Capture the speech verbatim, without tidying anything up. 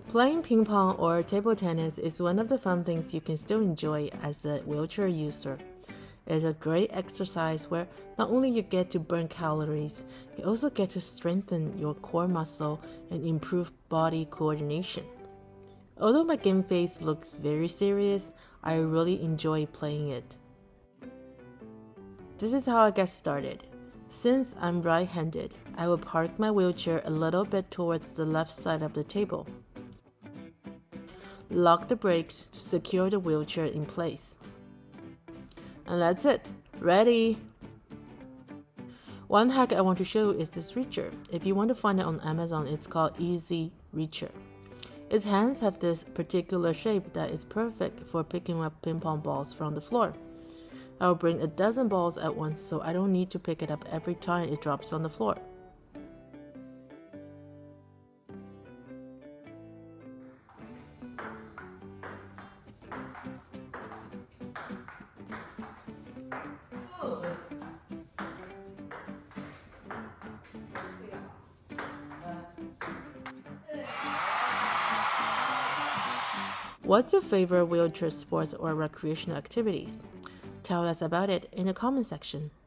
Playing ping pong or table tennis is one of the fun things you can still enjoy as a wheelchair user. It's a great exercise where not only you get to burn calories, you also get to strengthen your core muscle and improve body coordination. Although my game face looks very serious, I really enjoy playing it. This is how I get started. Since I'm right-handed, I will park my wheelchair a little bit towards the left side of the table. Lock the brakes to secure the wheelchair in place. And that's it. Ready! One hack I want to show is this reacher. If you want to find it on Amazon, it's called Easy Reacher. Its hands have this particular shape that is perfect for picking up ping pong balls from the floor. I will bring a dozen balls at once so I don't need to pick it up every time it drops on the floor. What's your favorite wheelchair sports or recreational activities? Tell us about it in the comment section.